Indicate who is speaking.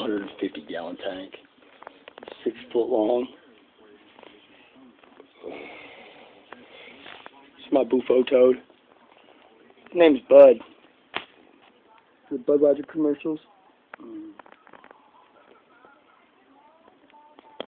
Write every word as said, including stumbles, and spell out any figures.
Speaker 1: hundred fifty gallon tank. Six foot long. It's my Bufo toad. His name's Bud. The Budweiser commercials.